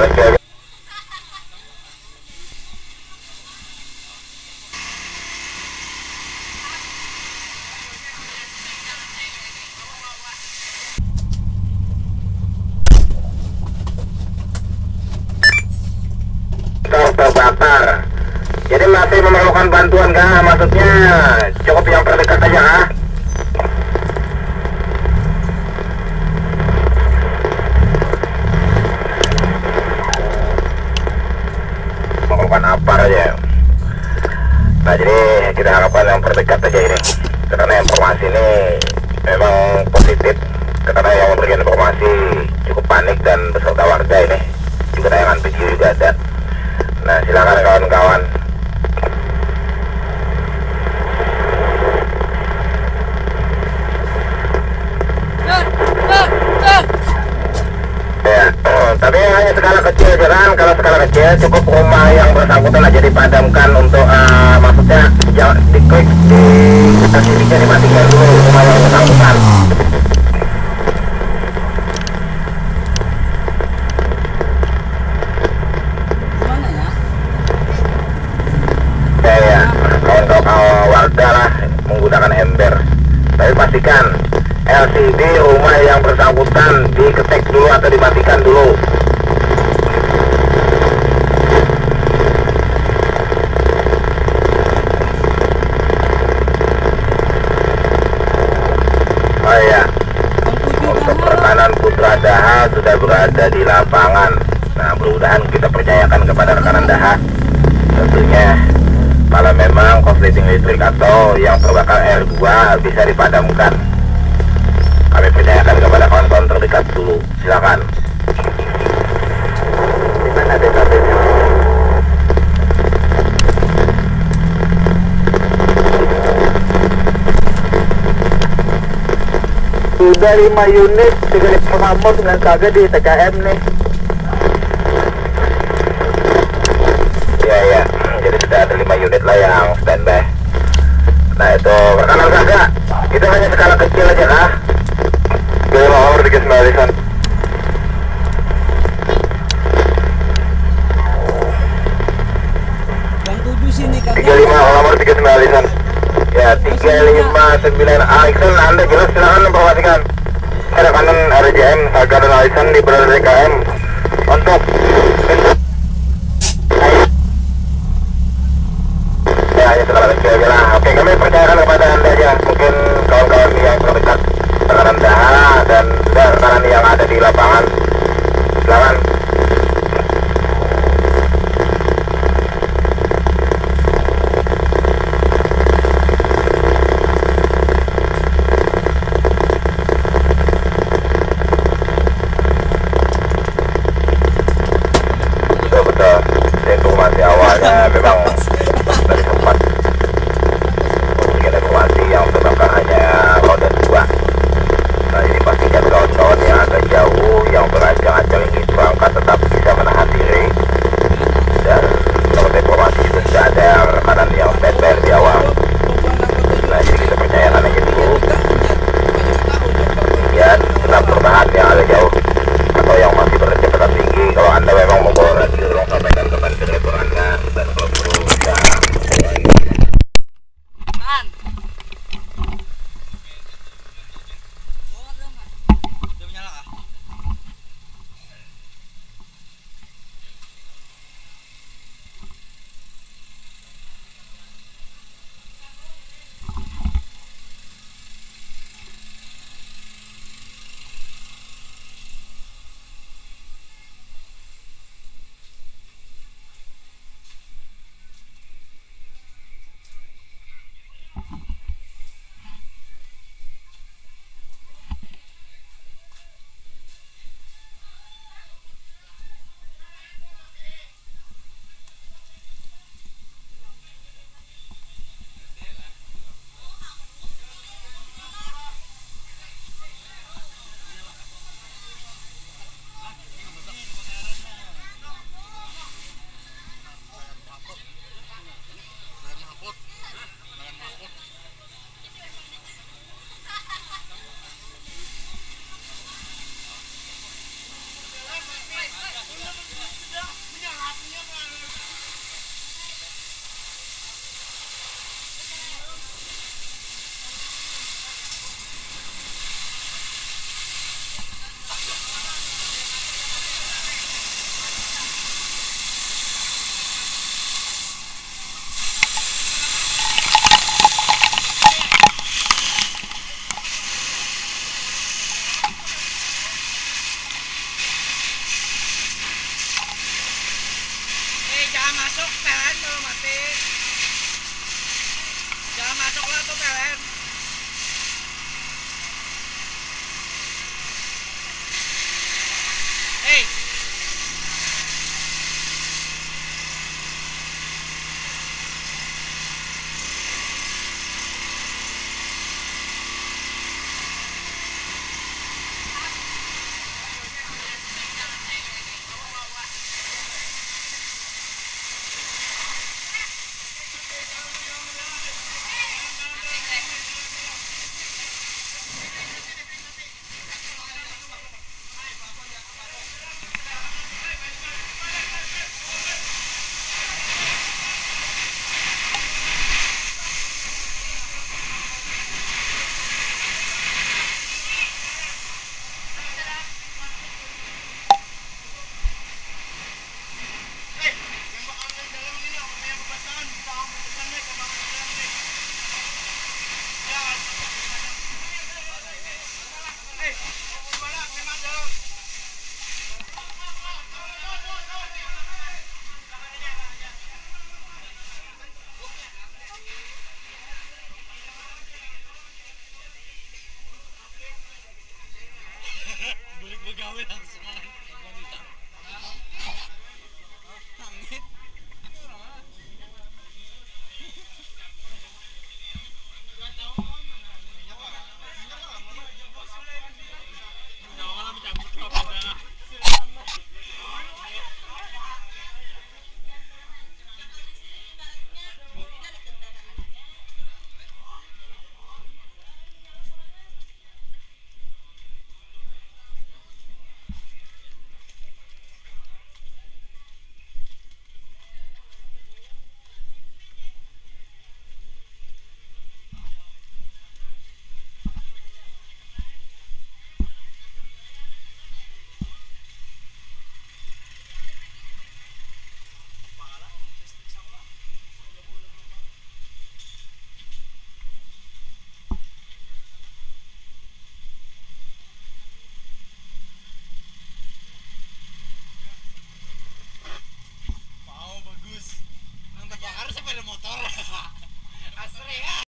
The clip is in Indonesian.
skala kecil. Terbakar. Jadi masih memerlukan bantuan kah? Maksudnya cukup yang terdekat aja kah? Memerlukan apa aja? Nah jadi kita harapkan yang terdekat aja ini, karena informasi ini memang positif, karena yang memberikan informasi cukup panik dan beserta warga ini juga tayangan video juga ada. Nah silakan kawan-kawan. Ya, tapi hanya skala kecil aja kan. Kalau skala kecil cukup rumah yang bersangkutan aja dipadamkan untuk maksudnya jangan diklik di aktivitasnya dimatikan dulu rumah yang bersangkutan. Kawan-kawan warga lah menggunakan ember, tapi pastikan LCD rumah yang bersangkutan diketek dulu atau dimatikan dulu. Oh ya, untuk rekanan Putra Daha sudah berada di lapangan. Nah mudah-mudahan kita percayakan kepada rekanan Daha, tentunya kalau memang korsleting listrik atau yang terbakar R2 bisa dipadamkan. Kami percayakan kepada kawan-kawan terdekat dulu. Silakan. Di mana database-nya? Sudah 5 unit 35 mod dengan KG di TKM nih. Ya. Jadi sudah ada 5 unit lah yang standby. Nah itu rekanan kagak, itu hanya skala kecil aja kah? Gue nomor 39 Alisan. Yang 7 sini kagak. 35 nomor 39 Alisan. Ya 359 Alisan, Anda jelas silakan informasikan. Rekanan RJM Saga dan Alisan di berada DKM untuk hanya skala kecil aja lah. Oke, kami percayakan kepada Anda aja. Mungkin kawan-kawan yang terdekat rekanan Daha dan rekanan yang ada di lapangan, silakan. PLN kalau mati. Jangan masuk lah tuh PLN. Hei. Balik begawe langsung. Mau bagus. Nang terbakar sepeda motor. Asri ya.